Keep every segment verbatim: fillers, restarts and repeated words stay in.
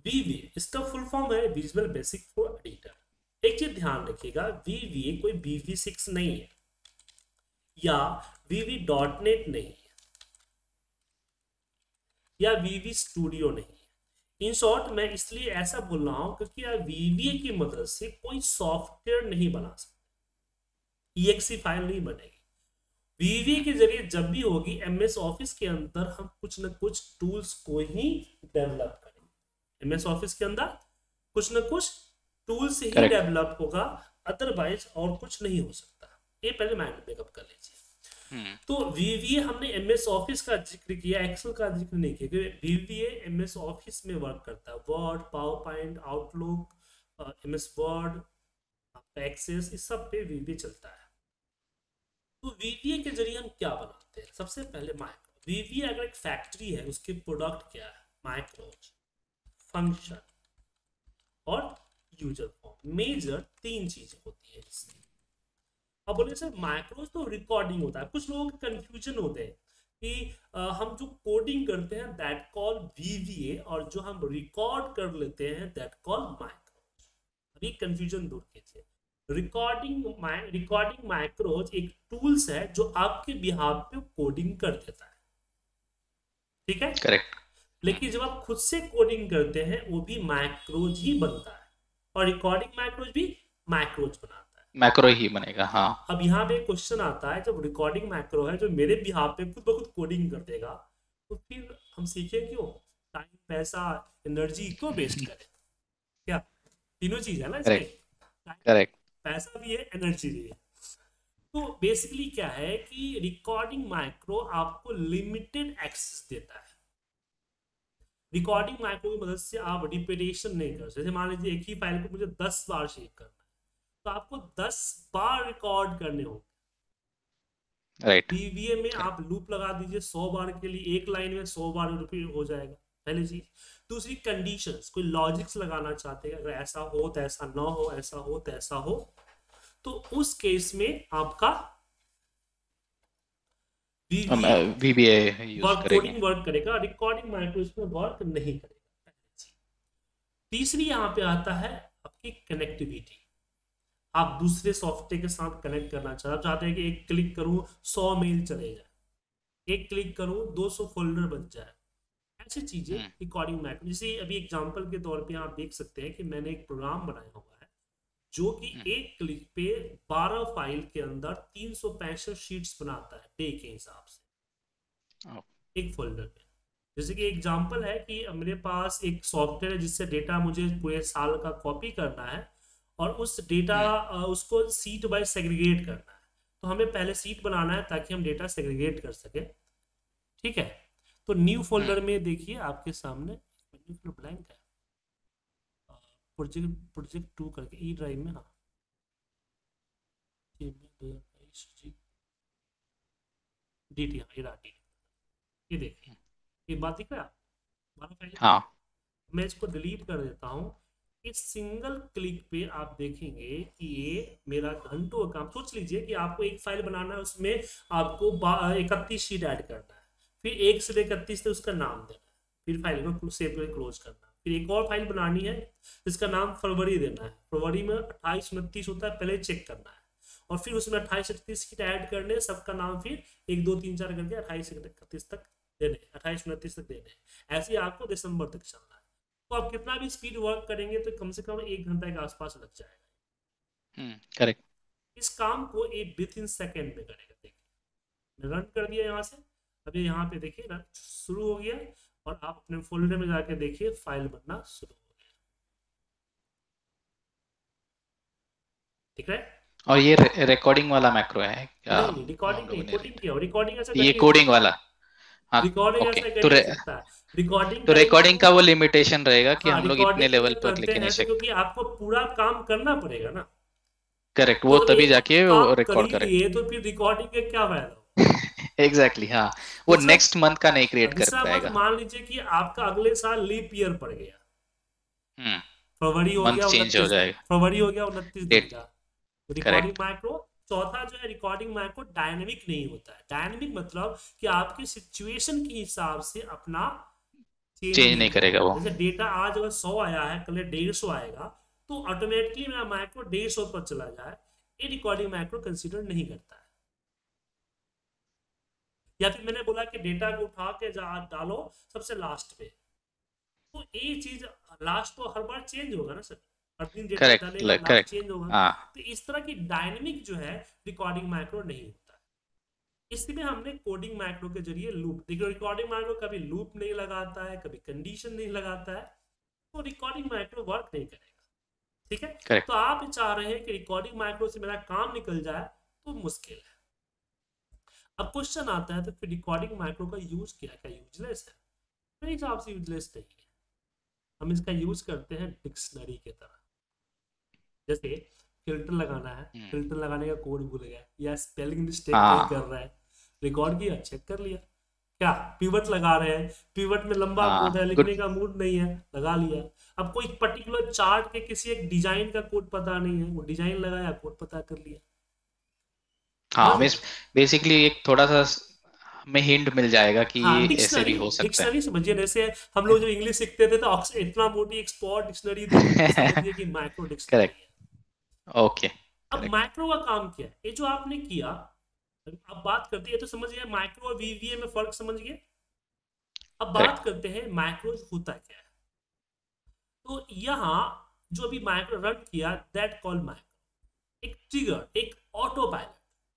वीवीए इसका full form है visual basic for editor. एक चीज ध्यान रखिएगा, वीवीए कोई वीवी सिक्स नहीं है या वीवी डॉट नेट नहीं है या वीवी स्टूडियो नहीं है। इन शॉर्ट मैं इसलिए ऐसा बोल रहा हूं क्योंकि यार वीवीए की मदद से कोई सॉफ्टवेयर नहीं बना सकता, ईएक्सी फाइल नहीं बनेगी। वीवीए के जरिए जब भी होगी एमएस ऑफिस के अंदर हम कुछ न कुछ टूल्स को ही डेवलप करेंगे। एमएस ऑफिस के अंदर कुछ न कुछ टूल्स ही डेवलप होगा, अदरवाइज और कुछ नहीं हो सकता। ये पहले माइंड मेकअप कर लीजिए। तो वीवीए हमने एमएस ऑफिस का जिक्र किया, एक्सेल का जिक्र नहीं किया क्योंकि वीवीए एमएस ऑफिस में वर्क करता है। Word, PowerPoint, Outlook, MS Word, Access, इस सब पे वीवीए चलता है। तो वीवीए के जरिए हम क्या बनाते हैं? सबसे पहले माइक्रो। वीवीए अगर एक फैक्ट्री है, उसके प्रोडक्ट क्या है? माइक्रोज, फंक्शन और यूजर फॉर्म। मेजर तीन चीजें होती है इसकी। अब बोले सर माइक्रोज तो रिकॉर्डिंग होता है। कुछ लोगों को कंफ्यूजन होते हैं कि आ, हम जो कोडिंग करते हैं दैट कॉल वीवीए और जो हम रिकॉर्ड कर लेते हैं दैट कॉल माइक्रोज। अभी कंफ्यूजन दूर कीजिए। रिकॉर्डिंग रिकॉर्डिंग माइक्रोज एक टूल्स है जो आपके बिहाफ पे कोडिंग कर देता है, ठीक है? करेक्ट। लेकिन जब आप खुद से कोडिंग करते हैं वो भी माइक्रोज ही बनता है और रिकॉर्डिंग माइक्रोज भी माइक्रोज बनाता है, मैक्रो ही बनेगा। हाँ, अब यहाँ पे क्वेश्चन आता है, जब रिकॉर्डिंग मैक्रो है जो मेरे बिहाफ पे खुद ब खुद कोडिंग कर देगा तो फिर हम सीखे क्यों? टाइम, पैसा, एनर्जी क्यों वेस्ट करें? क्या तीनों चीज है ना इसमें? करेक्ट। पैसा भी है, एनर्जी भी है। तो बेसिकली क्या है कि रिकॉर्डिंग माइक्रो आपको लिमिटेड एक्सेस देता है। रिकॉर्डिंग माइक्रो की मदद से आप रिपीटेशन नहीं कर सकते। जैसे मान लीजिए एक ही फाइल को मुझे दस बार शेयर करना है तो आपको दस बार रिकॉर्ड करने होंगे। राइट। वीवीए में आप लूप लगा दीजिए सौ बार के लिए, एक लाइन में सौ बार रिपीट हो जाएगा, पहली चीज। दूसरी कंडीशंस, कोई लॉजिक्स लगाना चाहते हैं, अगर ऐसा हो तो ऐसा ना हो, ऐसा हो तो ऐसा हो, तो उस केस में आपका वीवीए यूज करेंगे। कोडिंग वर्क करेगा, रिकॉर्डिंग माइक्रो इसमें वर्क नहीं करेगा। तीसरी यहाँ पे आता है आपकी कनेक्टिविटी। आप दूसरे सॉफ्टवेयर के साथ कनेक्ट करना चाहते हैं कि एक क्लिक करूं सौ मेल चले जाए, एक क्लिक करूं दो सौ फोल्डर बन जाए, ऐसी चीजें रिकॉर्डिंग माइक्रो। जैसे अभी एग्जांपल के तौर पे आप देख सकते हैं कि मैंने एक प्रोग्राम बनाया हुआ है जो कि एक क्लिक पे बारह फाइल के अंदर तीन सौ पैंसठ शीट्स बनाता है डे के हिसाब से एक फोल्डर पे। जैसे कि एग्जांपल है कि मेरे पास एक सॉफ्टवेयर है जिससे डेटा मुझे पूरे साल का कॉपी करना है और उस डेटा उसको सीट बाय सेग्रीगेट करना है। तो हमें पहले सीट बनाना है ताकि हम डेटा सेग्रीगेट कर सके, ठीक है? तो न्यू फोल्डर में देखिए आपके सामने ब्लैंक है, प्रोजेक्ट प्रोजेक्ट टू करके ई ड्राइव में। हाँ, डी टी ये देखिए, ये बात दिख रहा है? हाँ, मैं इसको डिलीट कर देता हूँ। इस सिंगल क्लिक पे आप देखेंगे कि ये मेरा घंटों का काम। सोच लीजिए कि आपको एक फाइल बनाना है, उसमें आपको इकतीस शीट ऐड करना है, फिर एक से इकतीस से उसका नाम देना है, फिर फाइल को सेव करके क्लोज करना है, फिर एक और फाइल बनानी है जिसका नाम फरवरी देना है। फरवरी में अट्ठाईस उनतीस होता है, पहले चेक करना है और फिर उसमें अट्ठाईस इकतीस शीट ऐड करने, सबका नाम फिर एक दो तीन चार करके अट्ठाईस इकतीस तक देने, अट्ठाईस उनतीस तक देने। ऐसे आपको दिसंबर तक चलना है। तो आप कितना भी स्पीड वर्क करेंगे तो कम से कम एक घंटा के आसपास लग जाएगा। करेक्ट। इस काम को एक विद इन सेकेंड में करेगा। देखिए रन कर दिया यहाँ से, अभी यहाँ पे देखिए रन शुरू हो गया और आप अपने फोल्डर में जाके देखिए फाइल बनना शुरू हो गया, ठीक है? और ये रे, रिकॉर्डिंग वाला मैक्रो है क्या? नहीं, रिकॉर्डिंग नहीं, कोडिंग क्या? रिकॉर्डिंग ऐसा ये कोडिंग वाला। हाँ, रिकॉर्डिंग ओके। ऐसा कर तो नहीं सकता। रिकॉर्डिंग तो रिकॉर्डिंग का वो लिमिटेशन रहेगा कि हाँ, हम लोग इतने लेवल पर लेके नहीं सकते, क्योंकि आपको पूरा काम करना पड़ेगा ना। करेक्ट, वो तो तभी जाके वो रिकॉर्ड कर करेगा। तो फिर रिकॉर्डिंग का क्या फायदा? एग्जैक्टली, हाँ, वो नेक्स्ट मंथ का नहीं क्रिएट कर पाएगा। मान लीजिए कि आपका अगले साल लीप ईयर पड़ गया, हम्म, फरवरी हो गया चेंज हो जाएगा, फरवरी हो गया उनतीस दिन का। Recording correct. माइक्रो चौथा जो है, रिकॉर्डिंग माइक्रो डायनेमिक नहीं होता है। डायनेमिक मतलब कि आपके सिचुएशन के हिसाब से अपना चेंज चेंज नहीं नहीं करेगा करेगा। वो। जैसे डेटा आज अगर सौ आया है, कल डेढ़ सौ आएगा, तो ऑटोमेटिकली मेरा माइक्रो डेढ़ सौ पर चला जाए, ये रिकॉर्डिंग माइक्रो कंसीडर नहीं करता है। या फिर मैंने बोला कि डेटा को उठा के जा डालो सबसे लास्ट पे, तो ये चीज लास्ट तो हर बार चेंज होगा ना सर, हर दिन डेटा डालेगा करेक्ट लास्ट करेक्ट। चेंज होगा। हाँ तो इस तरह की डायनेमिक जो है रिकॉर्डिंग माइक्रो नहीं होता है। इसलिए हमने कोडिंग माइक्रो के जरिए लूप, देखो रिकॉर्डिंग माइक्रो कभी लूप नहीं लगाता है, कभी कंडीशन नहीं लगाता है, तो रिकॉर्डिंग माइक्रो वर्क नहीं करेगा। ठीक है, करेक्ट तो आप चाह रहे हैं कि रिकॉर्डिंग माइक्रो से मेरा काम निकल जाए, तो मुश्किल है। अब क्वेश्चन आता है तो फिर रिकॉर्डिंग माइक्रो का यूज क्या, क्या यूजलेस है? मेरे हिसाब से यूजलेस नहीं है। हम इसका यूज करते हैं डिक्शनरी की तरह। जैसे फिल्टर लगाना है, फिल्टर लगाने का कोड भूल गया या स्पेलिंग मिस्टेक नहीं कर हाँ रहा है, रिकॉर्ड किया, चेक कर लिया। क्या पिवट लगा रहे हैं, पिवट में लंबा कोड है, हाँ लिखने गुड। का मूड नहीं है, लगा लिया। अब कोई पर्टिकुलर चार्ट के किसी एक डिजाइन का कोड पता नहीं है, वो डिजाइन लगाया, कोड पता कर लिया। हाँ समझ हमें गए? बेसिकली एक थोड़ा सा हमें हिंट मिल जाएगा कि हाँ, ये ऐसे डिक्शनरी, भी हो सकता डिक्शनरी समझिए। जैसे हम लोग जब इंग्लिश सीखते थे तो ऑक्स- इतना मोटी एक स्पॉट डिक्शनरी दी थी, तो है। समझिए कि माइक्रो डिक्शनरी करेक्ट। है। ओके। अब करेक्ट। माइक्रो का काम क्या है, ये जो आपने किया, अब बात करते हैं तो समझ गए माइक्रो और वीवीए में फर्क समझ गए। अब बात करेक्ट। करते हैं माइक्रो होता क्या है। तो यहाँ जो अभी माइक्रो रन किया, दैट कॉल माइक्रो, एक ट्रिगर, एक ऑटो पायलट।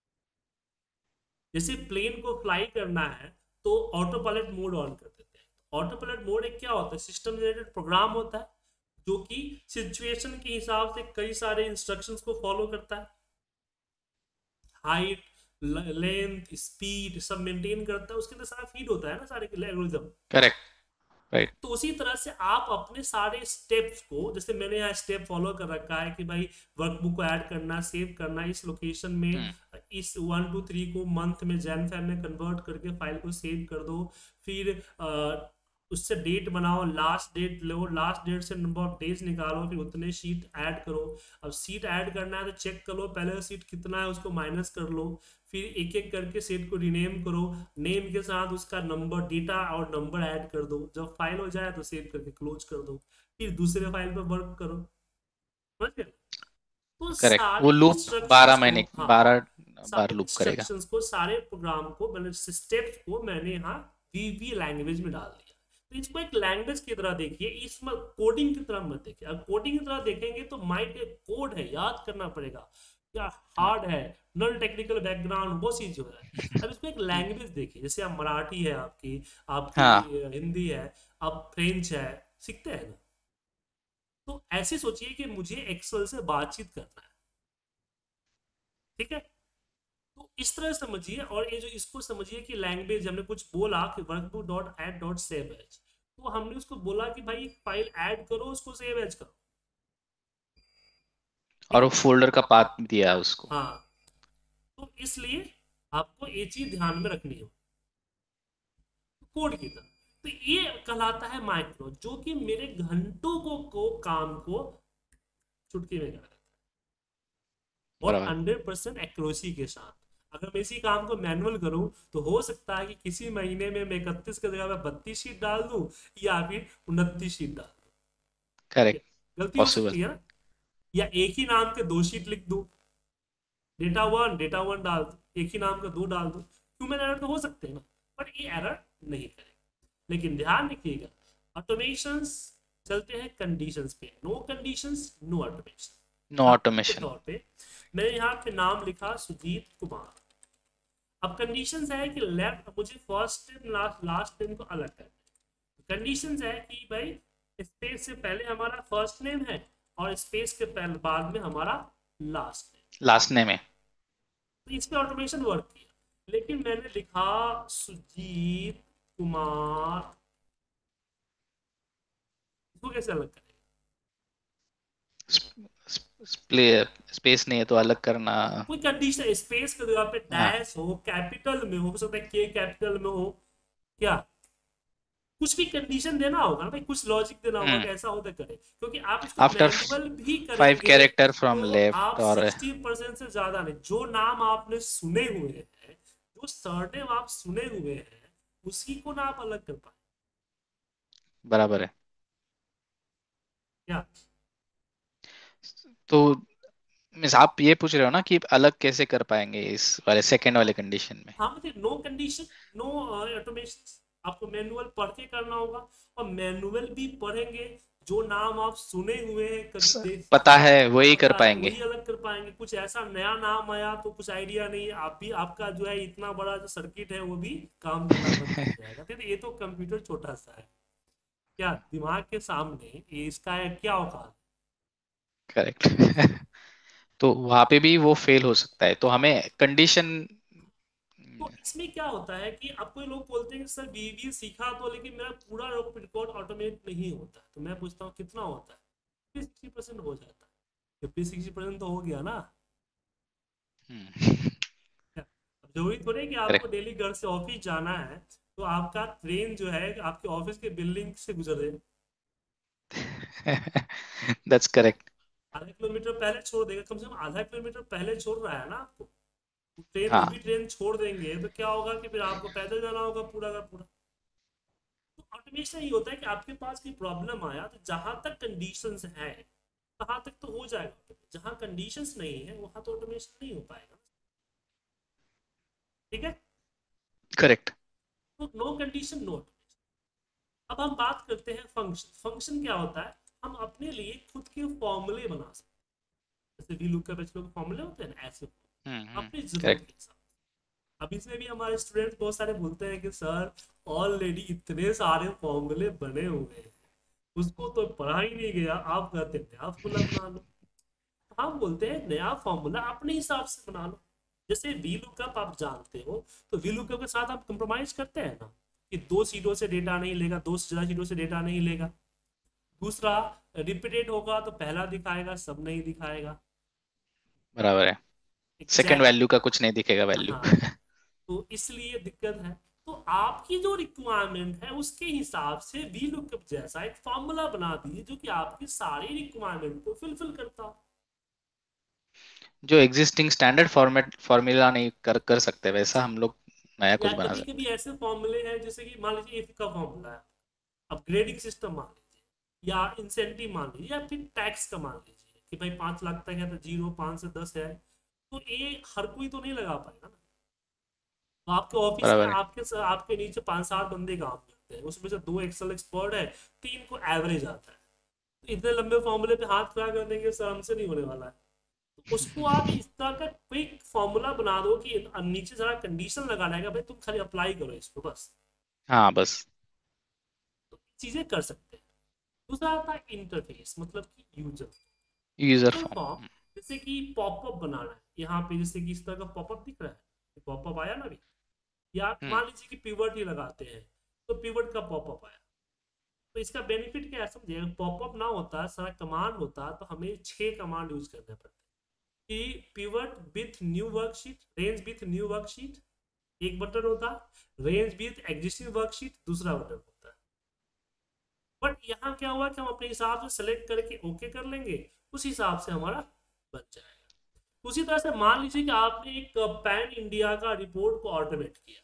जैसे प्लेन को फ्लाई करना है तो ऑटो पायलट मोड ऑन कर देते हैं। ऑटो पायलट मोड एक क्या होता है, सिस्टम जनरेटेड प्रोग्राम होता है, जो कि सिचुएशन के हिसाब से कई सारे इंस्ट्रक्शंस को फॉलो करता है, हाइट, लेंथ, स्पीड सब मेंटेन करता है, उसके अंदर सारा फीड होता है ना, सारे एल्गोरिथम। करेक्ट। राइट। तो उसी तरह से आप अपने सारे स्टेप्स को, जैसे मैंने यहाँ स्टेप फॉलो कर रखा है कि भाई वर्कबुक को ऐड करना, सेव करना, इस लोकेशन में इस वन टू थ्री को मंथ में जैन फैब में कन्वर्ट करके फाइल को सेव कर दो, फिर आ, उससे डेट बनाओ, लास्ट डेट लो, लास्ट डेट से नंबर ऑफ डेज निकालो, फिर उतने शीट ऐड करो। अब सीट ऐड करना है तो चेक कर लो पहले सीट कितना है, उसको माइनस कर लो, फिर एक एक करके सेट को रीनेम करो, नेम के साथ उसका नंबर, डेटा और नंबर ऐड कर दो, जब फाइल हो जाए तो सेव करके क्लोज कर दो, फिर दूसरे फाइल पर वर्क करो। समझ गए? तो करेक्ट। सारे वो लूप बारह इंस्ट्रक्शंस को, महीने हाँ, बारह बार सारे लूप करेगा। इंस्ट्रक्शंस को, सारे प्रोग्राम को, मैंने स्टेप्स को मैंने यहाँ वीवी लैंग्वेज में डाल दिया। तो इसको एक लैंग्वेज की तरह देखिए, इसमें कोडिंग की तरह मत देखिए। अब कोडिंग की तरह देखेंगे तो माइंड एक कोड है, याद करना पड़ेगा, क्या हार्ड है, नॉन टेक्निकल बैकग्राउंड बहुत चीज हो रहा है। अब इसको एक लैंग्वेज देखिए, जैसे आप मराठी है, आपकी आपकी हाँ हिंदी है, आप फ्रेंच है, सीखते हैं ना। तो ऐसे सोचिए कि मुझे एक्सेल से बातचीत करना है, ठीक है, तो इस तरह समझिए। और ये जो इसको समझिए कि लैंग्वेज, हमने कुछ बोला कि workbook dot add dot save as, तो हमने उसको बोला कि भाई एक फाइल ऐड करो, उसको सेव एज करो। और वो फोल्डर का पाथ दिया है उसको। हाँ, तो इसलिए आपको ये चीज ध्यान में रखनी है कोड की तरह। तो ये कहलाता है माइक्रो, जो कि मेरे घंटों को, को काम को चुटकी में कर देता है, और बराबर। हंड्रेड परसेंट एक्यूरेसी के साथ। अगर मैं इसी काम को मैनुअल करूं तो हो सकता है कि किसी महीने में मैं इकतीस की जगह पे बत्तीस शीट डाल दूं, या फिर उनतीस शीट डाल दूं। करेक्ट। गलती हो पॉसिबल। सकती है ना, या एक ही नाम के दो शीट लिख दूं, डेटा वन डेटा वन डाल दूं, एक ही नाम का दो डाल दूं। ह्यूमन एरर तो हो सकते हैं ना, बट ये एरर नहीं करेगा। लेकिन ध्यान रखिएगा, ऑटोमेशंस चलते हैं कंडीशंस पे, no conditions no automation. No के ऑटोमेशन। तौर पे मैंने यहाँ पे नाम लिखा सुजीत कुमार। अब कंडीशंस है कि लेफ्ट, मुझे first name last last name को अलग करना है। कंडीशंस है कि भाई स्पेस से पहले हमारा फर्स्ट नेम है और स्पेस के पहले बाद में हमारा लास्ट नेम। लास्ट नेम है। तो इस पे ऑटोमेशन वर्क किया, लेकिन मैंने लिखा सुजीत कुमार, इसको कैसे अलग करें? स्पेस नहीं है तो अलग करना। कोई कंडीशन, स्पेस के जगह पे हाँ डैश हो, कैपिटल में हो सकता है के कैपिटल में हो, क्या कुछ भी कंडीशन देना होगा ना भाई, कुछ लॉजिक देना होगा कि ऐसा होता करे, क्योंकि आप इसको आफ्टर मैनुअल भी फाइव करेंगे कैरेक्टर फ्रॉम तो लेफ्ट आप और सिक्सटी परसेंट से ज्यादा नहीं, जो नाम आपने सुने हुए हैं, जो सरनेम आप सुने हुए हैं, उसी को ना आप अलग कर पाए। बराबर है। क्या? तो मिस आप ये पूछ रहे हो ना कि अलग कैसे कर पाएंगे इस वाले सेकंड वाले कंडीशन में? हाँ मतलब नो कंडीशन, नो ऑटोमेशन, आपको मैनुअल पढ़ के करना होगा। और मैनुअल भी पढ़ेंगे, जो नाम आप सुने हुए हैं कभी स- देख, पता है वही कर पता है पाएंगे। वही अलग कर पाएंगे। कुछ ऐसा नया नाम आया तो कुछ आइडिया नहीं है, आप भी, आपका जो है इतना बड़ा जो सर्किट है वो भी काम करना बंद कर जाएगा। ठीक है, ये तो कंप्यूटर छोटा सा है, क्या दिमाग के सामने ये इसका है क्या औकात। करेक्ट। तो वहां पे भी वो फेल हो सकता है, तो हमें कंडीशन। तो इसमें क्या होता है कि अब कोई लोग बोलते हैं कि सर बीबीए सीखा तो, लेकिन मेरा पूरा रिकॉर्ड ऑटोमेट नहीं होता। तो मैं पूछता हूँ कितना होता है? सिक्सटी परसेंट हो जाता है। फिफ्टी सिक्सटी परसेंट तो हो गया ना। अब जरूरी थोड़ी है कि आपको करेक्ट। डेली घर से ऑफिस जाना है तो आपका ट्रेन जो है आपके ऑफिस के बिल्डिंग से गुजरे, दैट्स करेक्ट। आधा किलोमीटर पहले छोड़ देगा, कम से कम आधा किलोमीटर पहले छोड़ रहा है ना आपको। ट्रेन, वो भी हाँ, ट्रेन छोड़ देंगे तो क्या होगा कि फिर आपको पैदल जाना होगा पूरा का पूरा। तो ऑटोमेशन ये होता है कि आपके पास कोई प्रॉब्लम आया तो जहां तक कंडीशंस है वहां तक तो हो जाएगा, जहां कंडीशंस नहीं है वहां तो ऑटोमेशन नहीं हो पाएगा। ठीक है, करेक्ट। तो नो कंडीशन नो ऑटोमेशन। अब हम बात करते हैं फंक्शन। फंक्शन क्या होता है? हम अपने लिए खुद के फॉर्मूले बना सकते हैं, जैसे वी लुकअप एचलूकअप के फॉर्मूले होते हैं ना, ऐसे हम्म हम्म। अपनी जरूरत करेक्ट। के हिसाब से। अब इसमें भी हमारे स्टूडेंट्स बहुत सारे बोलते हैं कि सर ऑलरेडी इतने सारे फॉर्मूले बने हुए हैं, उसको तो पढ़ा ही नहीं गया, आप कहते हैं नया फॉर्मूला बना लो। हम बोलते हैं नया फॉर्मूला अपने हिसाब से बना लो। जैसे वी लुकअप आप जानते हो, तो वी लुकअप के साथ आप कंप्रोमाइज करते हैं ना, कि दो सीटों से डेटा नहीं लेगा, दो से ज्यादा सीटों से डेटा नहीं लेगा। दूसरा, रिपीटेड होगा तो पहला दिखाएगा, सब नहीं दिखाएगा। बराबर है। सेकंड एग्जैक्ट, वैल्यू का कुछ नहीं दिखेगा वैल्यू। हाँ। तो इसलिए दिक्कत है। तो आपकी जो रिक्वायरमेंट है उसके हिसाब से वी लुकअप जैसा एक फॉर्मूला बना दीजिए जो कि आपकी सारी रिक्वायरमेंट को फुलफिल करता हो। जो एग्जिस्टिंग स्टैंडर्ड फॉर्मेट फॉर्मूला नहीं कर कर सकते वैसा हम लोग नया या कुछ बना कभी कभी सकते ऐसे फॉर्मूले हैं जैसे कि मान लीजिए इफ का फॉर्मूला है, अब ग्रेडिंग सिस्टम मान लीजिए, या इंसेंटिव मान लीजिए, या फिर टैक्स का मान लीजिए कि भाई पांच लाख तक है तो जीरो, पांच से दस है। तो ये हर कोई तो नहीं लगा पाएगा ना। तो आपके हैं। ऑफिस में बराबर है। आपके आपके नीचे पांच सात बंदे काम करते हैं, उसमें से दो एक्सेल एक्सपर्ट है, तीन को एवरेज आता है। तो इतने लंबे फॉर्मूले पे हाथ खड़ा कर देंगे सर हमसे नहीं होने वाला है। तो उसको आप इस तरह का क्विक फॉर्मूला बना दो कि नीचे जरा कंडीशन लगा रहेगा, भाई तुम खाली अप्लाई करो इसको बस। हाँ बस। तो चीजें कर सकते हैं। दूसरा आता है इंटरफेस, मतलब कि user. User user form, form. जैसे कि पॉपअप बनाना है यहाँ पे, जैसे कि इस तरह का पॉपअप दिख रहा है, पॉपअप आया ना अभी, या हम्म। मान लीजिए कि पिवट ही लगाते हैं तो पिवट का पॉपअप आया। तो इसका बेनिफिट क्या है समझिए, पॉपअप ना होता, सारा कमांड होता तो हमें छह कमांड यूज करने पड़ते कि pivot with new worksheet, range with new worksheet एक बटन होता, रेंज विथ एग्जिस्टिंग वर्कशीट दूसरा बटन होता। बट यहाँ क्या हुआ कि हम अपने हिसाब से सेलेक्ट करके ओके कर लेंगे, उस हिसाब से हमारा बन जाएगा। उसी तरह से मान लीजिए कि आपने एक पैन इंडिया का रिपोर्ट को ऑटोमेट किया,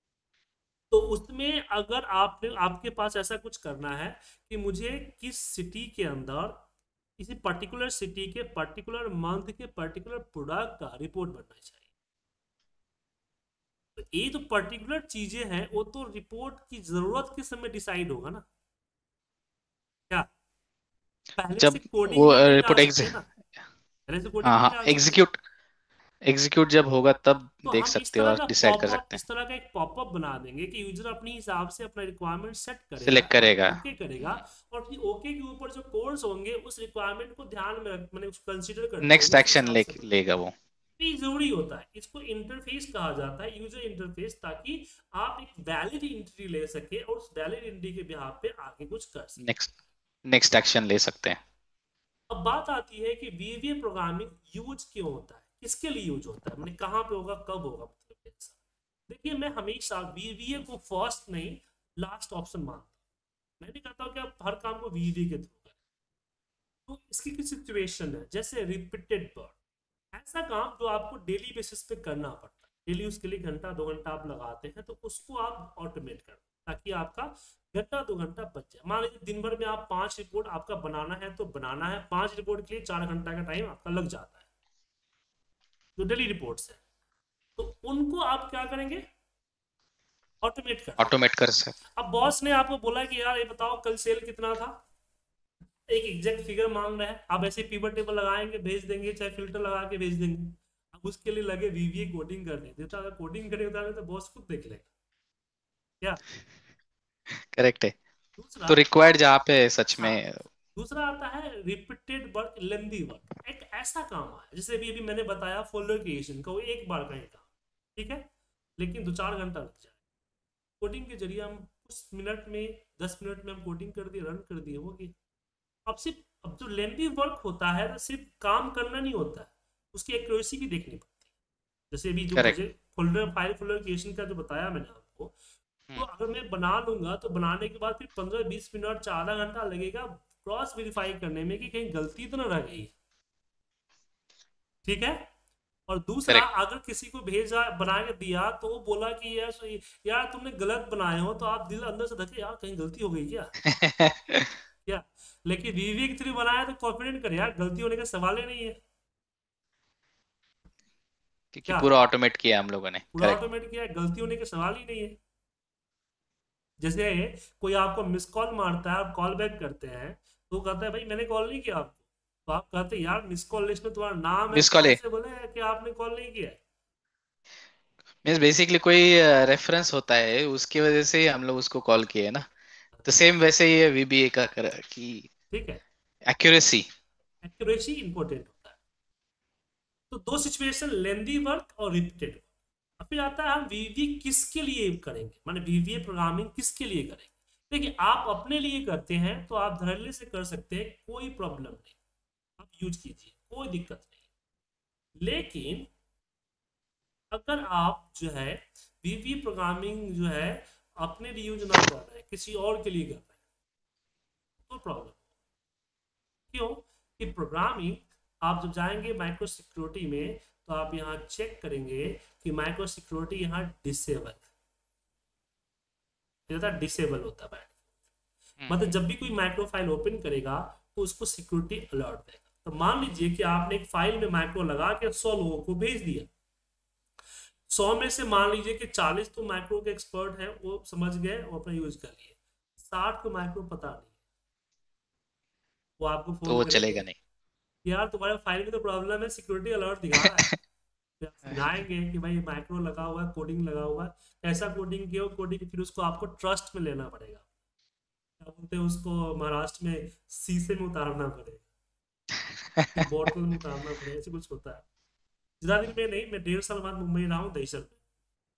तो उसमें अगर आपने, आपके पास ऐसा कुछ करना है कि मुझे किस सिटी के अंदर, किसी पर्टिकुलर सिटी के पर्टिकुलर मंथ के पर्टिकुलर प्रोडक्ट का रिपोर्ट बनना चाहिए, तो ये जो पर्टिकुलर चीजें हैं वो तो रिपोर्ट की जरूरत के समय डिसाइड होगा ना। क्या पहले से जब कोडिंग वो नहीं डाल रिपोर्ट एग्ज सकते ना, पहले से कोडिंग हाँ नहीं हाँ, डाल सकते। एग्जीक्यूट एग्जीक्यूट जब होगा तब तो देख हम इस सकते हो तरह और का डिसाइड कर पॉपअप, सकते हैं। इस तरह का एक पॉपअप बना देंगे कि यूजर अपने हिसाब से अपना रिक्वायरमेंट सेट करेगा सिलेक्ट और करेगा। ओके करेगा। और फिर ओके के ऊपर जो कोड्स होंगे उस रिक्वायरमेंट को ध्यान में रख, मैंने उसको कंसीडर करते हुए नेक्स्ट उस एक्शन हिसाब ले से बना। लेगा वो। तो ये जरूरी होता है, इसको इंटरफेस कहा जाता है, यूजर इंटरफेस, ताकि आप एक वैलिड एंट्री ले सके और उस वैलिड एंट्री के बिहाफ पे आगे कुछ कर सके। नेक्स्ट नेक्स्ट एक्शन ले सकते हैं। अब बात आती है कि वीवीए प्रोग्रामिंग यूज क्यों होता है, किसके लिए यूज होता है, मैंने कहाँ पे होगा, कब होगा, मतलब ऐसा। देखिए मैं हमेशा वीवीए को फर्स्ट नहीं लास्ट ऑप्शन मानता हूँ। मैं नहीं कहता हूँ कि आप हर काम को वीवीए के थ्रू करें। तो इसकी कुछ सिचुएशन है, जैसे रिपीटेड वर्ड, ऐसा काम जो आपको डेली बेसिस पे करना पड़ता है, डेली उसके लिए घंटा दो घंटा आप लगाते हैं, तो उसको आप ऑटोमेट कर, ताकि आपका घंटा दो घंटा बच जाए। मान लीजिए दिन भर में आप पांच रिपोर्ट आपका बनाना है तो बनाना है, पांच रिपोर्ट के लिए चार घंटा का टाइम आपका लग जाता है, जो डेली रिपोर्ट्स है, तो उनको आप क्या करेंगे, ऑटोमेट कर देंगे। ऑटोमेट कर सकते। अब बॉस ने आपको बोला कि यार ये बताओ कल सेल कितना था, एक एग्जैक्ट फिगर मांग रहा है, आप ऐसे पिवट टेबल लगाएंगे भेज देंगे, चाहे फिल्टर लगा के भेज देंगे। अब उसके लिए लगे वीवीए कोडिंग करने, देता अगर कोडिंग करने होता है तो बॉस खुद देख लेगा क्या। करेक्ट है। दूसरा तो रिक्वायर्ड जहाँ पे सच हाँ, में। दूसरा आता है रिपीटेड वर्क, लेंदी वर्क। एक ऐसा काम है जैसे अभी अभी मैंने बताया फोल्डर क्रिएशन का, वो एक बार का ही काम, ठीक है, लेकिन दो चार घंटा लग जाए। कोडिंग के जरिए हम कुछ मिनट में, दस मिनट में हम कोडिंग कर दिए, रन कर दिए, होगी। अब सिर्फ, अब जो लेंदी वर्क होता है तो सिर्फ काम करना नहीं होता है, उसकी एक्यूरेसी भी देखनी पड़ती है। जैसे अभी जो करेक्ट। मुझे फोल्डर फाइल फोल्डर क्रिएशन का जो बताया मैंने आपको, तो अगर मैं बना लूंगा तो बनाने के बाद फिर पंद्रह बीस मिनट आधा घंटा लगेगा क्रॉस वेरीफाई करने में कि कहीं गलती तो ना रह गई, ठीक है। और दूसरा, करेक्ट। अगर किसी को भेजा बना के दिया तो वो बोला कि यार यार तुमने गलत बनाए हो, तो आप दिल अंदर से धके यार कहीं गलती हो गई क्या, क्या। लेकिन वीवी के थ्रू बनाया तो कॉन्फिडेंट कर यार गलती होने का सवाल ही नहीं है, क्योंकि क्या, पूरा ऑटोमेट किया हम लोगों ने। पूरा करेक्ट। ऑटोमेटिक किया है, गलती होने का सवाल ही नहीं है। जैसे कोई आपको मिस कॉल मारता है, आप कॉल बैक करते हैं, तो कहता है भाई मैंने कॉल नहीं किया आपको, तो आप कहते हैं यार मिस कॉल लिस्ट में तुम्हारा नाम है, मिस तो कॉल है कैसे बोले कि आपने कॉल नहीं किया है। मीन्स बेसिकली कोई रेफरेंस होता है, उसकी वजह से ही हम लोग उसको कॉल किए ना। तो सेम वैसे ही है वीबीए का कर कि ठीक है, एक्यूरेसी। एक्यूरेसी इंपॉर्टेंट होता है। तो दो सिचुएशन, लेंदी वर्क और रिपीटेड वर्क। अब फिर आता है हम वीवी किसके लिए करेंगे, माने वीवीए प्रोग्रामिंग किसके लिए करेंगे। देखिए आप अपने लिए करते हैं तो आप धड़ल्ले से कर सकते हैं, कोई प्रॉब्लम नहीं, आप यूज कीजिए, कोई दिक्कत नहीं। लेकिन अगर आप जो है वीवी प्रोग्रामिंग जो है अपने लिए यूज ना कर रहे हैं, किसी और के लिए कर रहे हैं, तो प्रॉब्लम। क्यों कि प्रोग्रामिंग, आप जब जाएंगे माइक्रो सिक्योरिटी में तो आप यहाँ चेक करेंगे कि माइक्रो सिक्योरिटी यहाँ डिसेबल, डिसेबल होता है। मतलब जब भी कोई माइक्रो फाइल ओपन करेगा तो उसको सिक्योरिटी अलर्ट देगा। तो मान लीजिए कि आपने एक फाइल में माइक्रो लगा के सौ लोगों को भेज दिया, सौ में से मान लीजिए कि चालीस तो माइक्रो के एक्सपर्ट हैं, वो समझ गए, वो अपना यूज कर लिए, साठ को माइक्रो पता नहीं, वो आपको तो फोन वो करेंगे चलेगा नहीं। कि यार तुम्हारे फाइल में तो प्रॉब्लम है, सिक्योरिटी अलर्ट दिखा रहा है। फिर आप समझाएंगे कि भाई माइक्रो लगा हुआ है, कोडिंग लगा हुआ है, कैसा कोडिंग किया, कोडिंग फिर उसको आपको ट्रस्ट में लेना पड़ेगा, क्या बोलते हैं उसको महाराष्ट्र में, शीशे में उतारना पड़ेगा, बॉटल में उतारना पड़ेगा, ऐसे कुछ होता है। ज्यादा दिन में नहीं, मैं डेढ़ साल बाद मुंबई रहा हूँ, दहीसर में,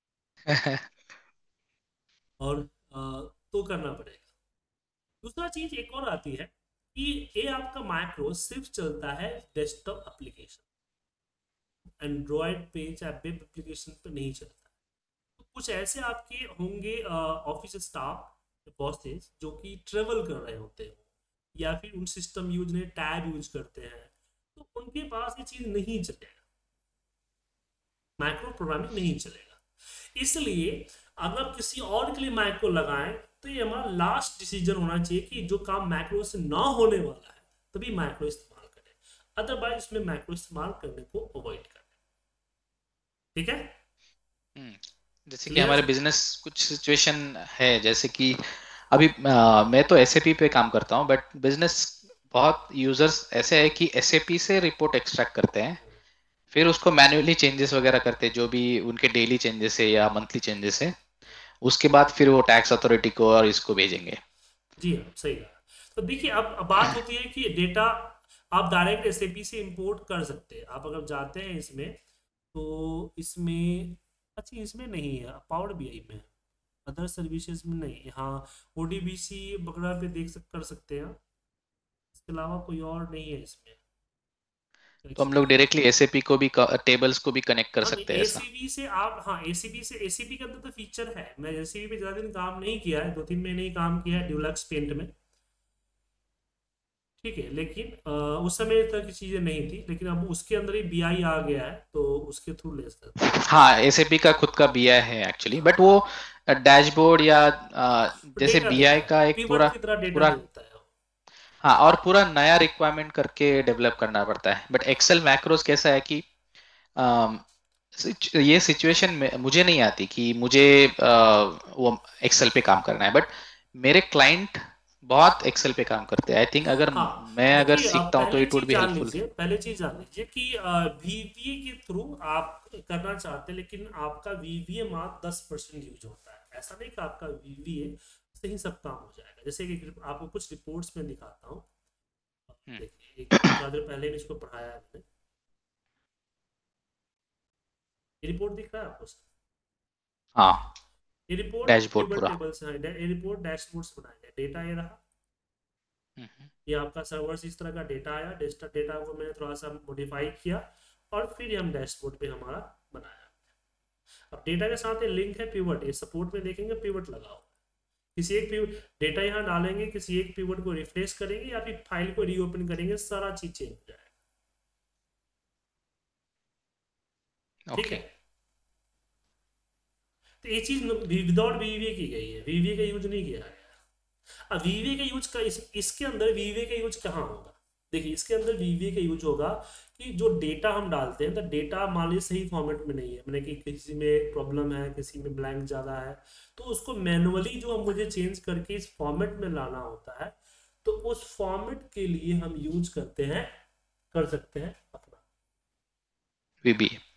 और अ, तो करना पड़ेगा। दूसरा चीज एक और आती है कि ये आपका माइक्रो सिर्फ चलता है डेस्कटॉप एप्लीकेशन, एंड्रॉयड पे चाहे वेब एप्लीकेशन पे नहीं चलता। तो कुछ ऐसे आपके होंगे ऑफिस स्टाफ बॉसेस जो कि ट्रेवल कर रहे होते हैं, या फिर उन सिस्टम यूज ने टैब यूज करते हैं, तो उनके पास ये चीज नहीं चलेगा, माइक्रो प्रोग्रामिंग नहीं चलेगा। इसलिए अगर किसी और के लिए माइक्रो लगाएं तो ये हमारा लास्ट डिसीजन होना चाहिए कि जो काम माइक्रो से ना होने वाला है तभी माइक्रो इस्तेमाल करें, अदरवाइज इसमें माइक्रो इस्तेमाल करने को अवॉइड करें, ठीक है। हम्म, जैसे कि हमारे क्लियर। बिजनेस कुछ सिचुएशन है, जैसे कि अभी अ, मैं तो एसएपी पे काम करता हूँ, बट बिजनेस बहुत यूजर्स ऐसे है कि एसएपी से रिपोर्ट एक्सट्रैक्ट करते हैं, फिर उसको मैन्युअली चेंजेस वगैरह करते हैं, जो भी उनके डेली चेंजेस है या मंथली चेंजेस है, उसके बाद फिर वो टैक्स अथॉरिटी को और इसको भेजेंगे। जी हाँ, सही कहा। तो देखिए अब अब बात होती है कि डेटा आप डायरेक्ट एसएपी से इंपोर्ट कर सकते हैं। आप अगर जाते हैं इसमें, तो इसमें, अच्छा इसमें नहीं है, पावर बीआई में, अदर सर्विसेज में नहीं, यहाँ ओडीबीसी वगैरह पे देख सक कर सकते हैं, इसके अलावा कोई और नहीं है इसमें। तो हम लोग डायरेक्टली एसएपी को भी, टेबल्स को भी कनेक्ट कर हाँ, सकते हैं ऐसा। एसीबी से आप, हाँ एसीबी से, एसीबी के अंदर तो फीचर है, मैं एसीबी पे ज्यादा दिन काम नहीं किया है, दो तीन महीने ही काम किया है ड्यूलक्स पेंट में, ठीक है, लेकिन अ, उस समय तक की चीजें नहीं थी, लेकिन अब उसके अंदर ही बी आई आ गया है, तो उसके थ्रू ले सकते हैं। हाँ, एसएपी का खुद का बीआई है एक्चुअली, बट वो डैशबोर्ड या अ, जैसे डेटा देता बीआई है, का एक पूरा पीवट की तरह डेटा पूरा देता है वो। हाँ, और पूरा नया रिक्वायरमेंट करके डेवलप करना पड़ता है। बट एक्सेल मैक्रोस कैसा है कि अम, सिच- ये सिचुएशन में मुझे नहीं आती कि मुझे अ, वो एक्सेल पे काम करना है, बट मेरे क्लाइंट बहुत एक्सेल पे काम करते हैं। आई थिंक अगर हाँ, मैं अगर देखिए, आप सीखता हूँ तो पहले इट वुड चीज बी जान हेल्पफुल। लीजिए, पहले चीज जान लीजिए कि वीवीए के थ्रू आप करना चाहते हैं, लेकिन आपका वीवीए मात्र दस परसेंट यूज होता है। ऐसा नहीं कि आपका वीवीए से ही सब काम हो जाएगा। जैसे कि आपको कुछ रिपोर्ट्स में दिखाता हूँ। हम्म। देखिए, एक थोड़ा देर पहले भी इसको पढ़ाया है मैंने। ये रिपोर्ट दिख रहा है आपको? हाँ, ये रिपोर्ट डैशबोर्ड पिवट पूरा। टेबल से है, ये रिपोर्ट डैशबोर्ड से बनाया गया। डेटा ये रहा, हम्म। ये आपका सर्वर से इस तरह का डेटा आया। डेटा डेटा को मैंने थोड़ा सा मॉडिफाई किया, और फिर हम डैशबोर्ड पे हमारा बनाया। अब डेटा के साथ ये लिंक है पिवट, ये सपोर्ट में देखेंगे पिवट लगाओ। किसी एक पिवट डेटा यहाँ डालेंगे, किसी एक पिवट को रिफ्रेश करेंगे, या फिर फाइल को रीओपन करेंगे, सारा चीज चेंज हो जाएगा। ठीक ओके। है, तो ये चीज विदाउट वीवीए की गई है, वीवीए का यूज नहीं किया गया। अब वीवीए का यूज का इस, इसके अंदर वीवीए का यूज कहाँ होगा? देखिए, इसके अंदर वीवीए का यूज होगा कि जो डेटा हम डालते हैं, तो डेटा मान लीजिए सही फॉर्मेट में नहीं है, मैंने कि किसी में प्रॉब्लम है, किसी में ब्लैंक ज्यादा है, तो उसको मैनुअली जो हम मुझे चेंज करके इस फॉर्मेट में लाना होता है, तो उस फॉर्मेट के लिए हम यूज करते हैं, कर सकते हैं अपना वीबी